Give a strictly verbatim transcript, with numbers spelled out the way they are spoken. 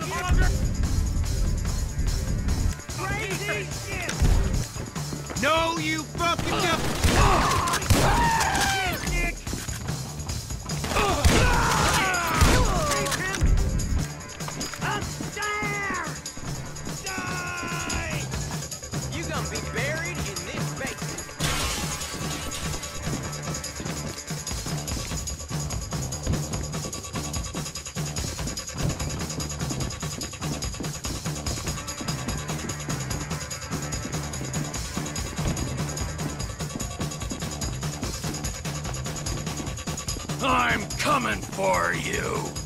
No, you fucking dumb. You gonna be buried in this basement. I'm coming for you!